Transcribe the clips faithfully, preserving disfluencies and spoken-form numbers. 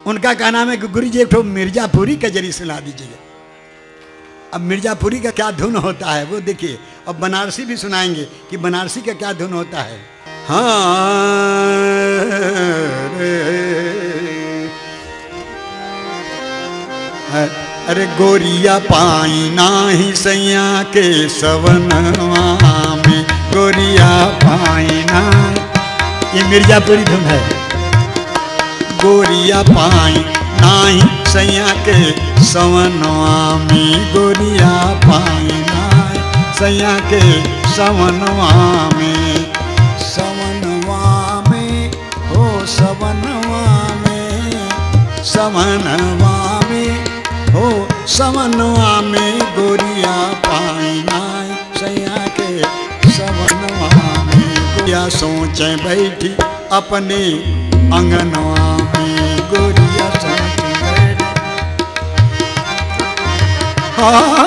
उनका क्या नाम है कि गुरु जी एक ठो मिर्जापुरी कजरी सुना दीजिए। अब मिर्जापुरी का क्या धुन होता है वो देखिए। अब बनारसी भी सुनाएंगे कि बनारसी का क्या धुन होता है। हाँ अरे गोरिया पाई नाही सैया के सवनवा में, गोरिया पाई ना, ये मिर्जापुरी धुन है। गोरिया पाई नाही सैया के सवनवा में, गोरिया पाई नाही सैया के सवनवा में, सवनवा में हो सवनवा में, सवनवा में हो सवनवा में, गोरिया पाई नाही सैया के सवनवा में, गोरिया सोचे बैठी अपने अंगनवा में, गोरिया सोचे बैठी। हाँ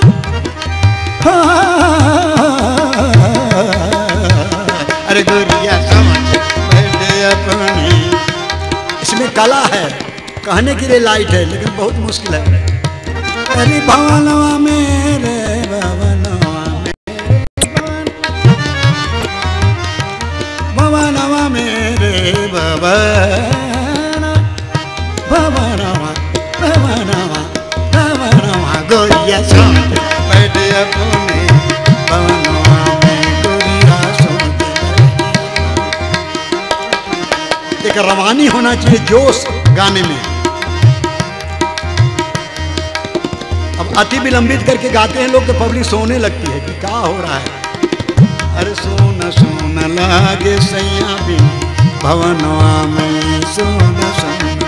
अरे गोरिया सोचे बैठे अपने। इसमें कला है, कहने के लिए लाइट है लेकिन बहुत मुश्किल है। अरे भवनवा मेरे भवनवा मेरे भवनवा मेरे भवन भवनवा भवनवा भवनवा, गोरिया सोचे बैठे अपने भवनवा में, गोरिया सोचे। एक रवानी होना चाहिए जोश गाने में। अब अति विलंबित करके गाते हैं लोग तो पब्लिक सोने लगती है कि क्या हो रहा है। अरे सोना सोना लागे सैया भी भवनवा में, सोना सोना।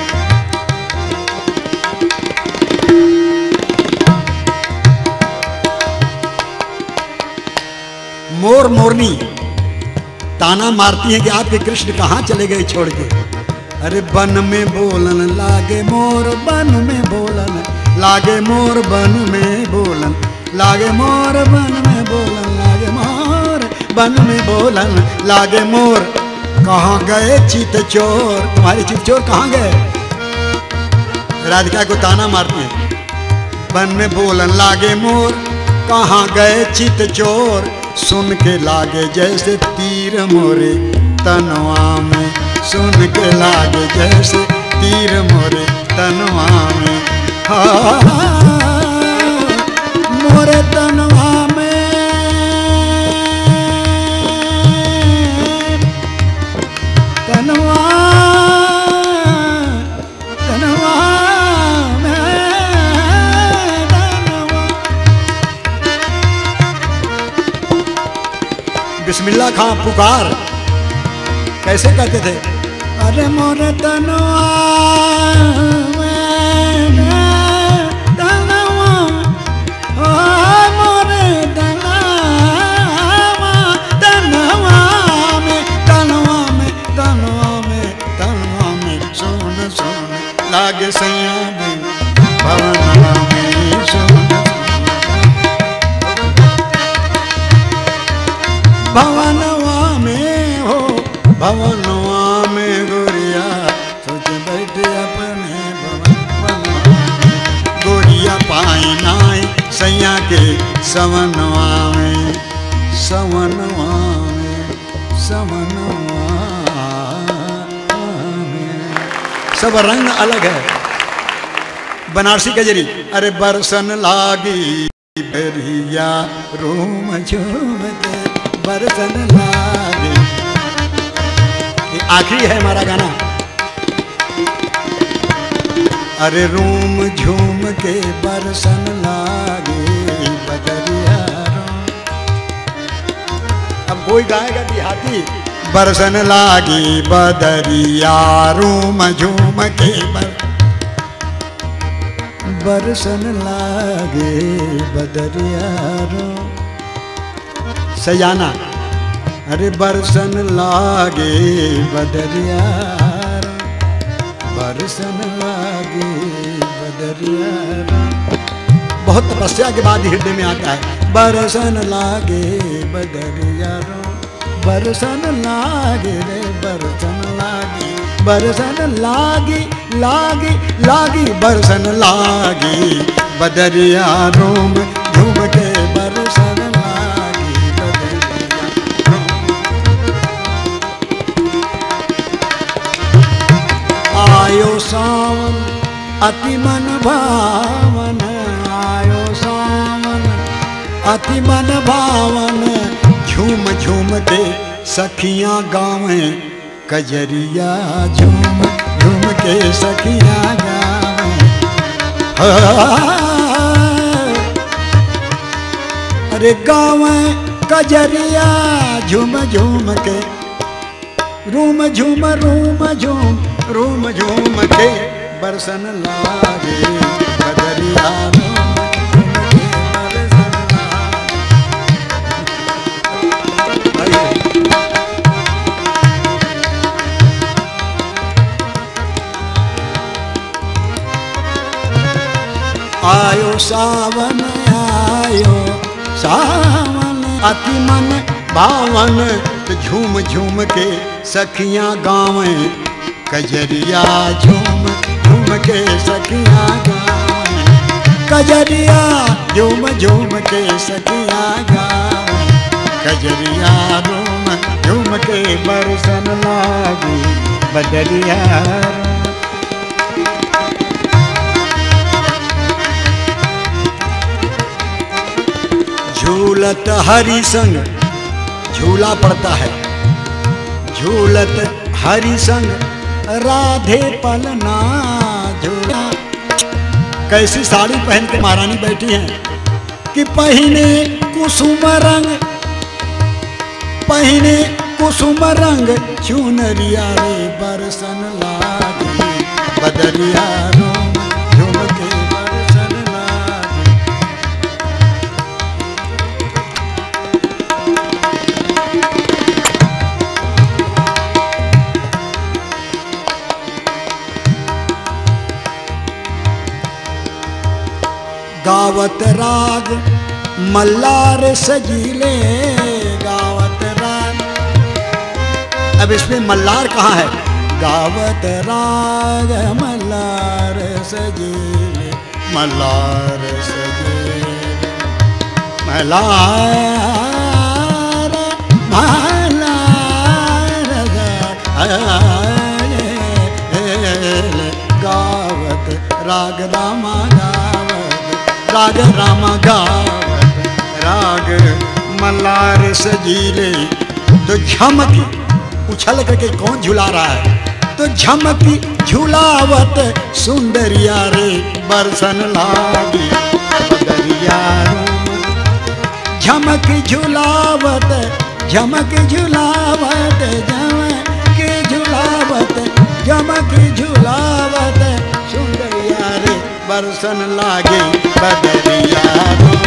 मोर मोरनी ताना मारती है कि आपके कृष्ण कहाँ चले गए छोड़ के। अरे बन में बोलन लागे मोर, बन में बोलन लागे मोर, बन में बोलन लागे मोर, बन में बोलन लागे मोर, बन में बोलन लागे मोर। कहाँ गए चित चोर, तुम्हारे चित चोर कहाँ गए। राधिका को ताना मारती है। बन में बोलन लागे मोर, कहाँ गए चित चोर, सुन के लागे जैसे तीर मोरे तनवा में, सुन के लागे जैसे तीर मोरे तनवा में। हाँ मोरे तनवा में, तनवा तनवा में, तनवा। बिस्मिल्लाह खां पुकार कैसे कहते थे। अरे मोरे तनवा में, तनवा, ओ मोरे तनवा, तनवा में, तनवा में, तनवा में, तनवा में, सोन सोन लागे सैया में भवनवा में, सोन भवनवा में हो, भवनवा में गोरिया सोचे बैठे अपने भवनवा में, गोरिया पाई नाई सैया के सवनवा में, सवनवा में, सवनवा में। सब रंग अलग है। बनारसी कजरी। अरे बरसन लागी बेरिया रूम झूम के, बरसन लागी। आखिरी है हमारा गाना। अरे रूम झूम के बरसन लागे बदरिया। अब कोई गाएगा देहाती। बरसन लागी बदरिया रूम झूम के बर, बरसन लागे बदरिया रो। सजाना। अरे बरसन लागे बदरिया, बरसन लागे बदरिया। बहुत तपस्या के बाद हृदय में आता है। बरसन लागे बदरिया रो, बरसन लागे रे, बरसन लागे बरसन लागी लागी लागी बरसन लागी बदरिया रोम झूम के बरसन लागी बदरिया आयो सावन अति मन भावन आयो सावन अति मन भावन झूम झूम के सखियां गावें कजरिया झूम झूम के सखियां गावें अरे गावें कजरिया झूम झूम के रूम झूम रूम झूम रूम झूम के बरसन लागे कजरिया आयो सावन आयो सावन अति मन भावन तो झूम झूम के सखियां गावें कजरिया झूम झूम के सखियां गावें कजरिया झूम झूम के सखियां गावें कजरिया झूम झूम के बरसन लागी बदरिया झूलत हरि संग झूला पड़ता है झूलत हरि संग राधे पलना झूला कैसी साड़ी पहन के महारानी बैठी हैं कि पहने कुसुम रंग पहने कुसुम रंग चुनरिया रे बरसन लागी बदरिया रोम झूम के बरसन लागी गावत राग मल्लार सजीले गावत राग अब इसमें मल्लार कहाँ है गावत राग मल्लार सजीले मल्लार सजीले मल्लार मल्लार गावत राग रामा राग रामा गावत राग मल्लार सजीले तो झमकी उछल करके कौन झुला रहा है तो झमकी झुलावत सुंदरिया रे बरसन लागी बदरिया झमकी झुलावत झमकी झुलावत झमकी झुलावत झमकी झुलावत सुंदरिया रे बरसन लागे बदरिया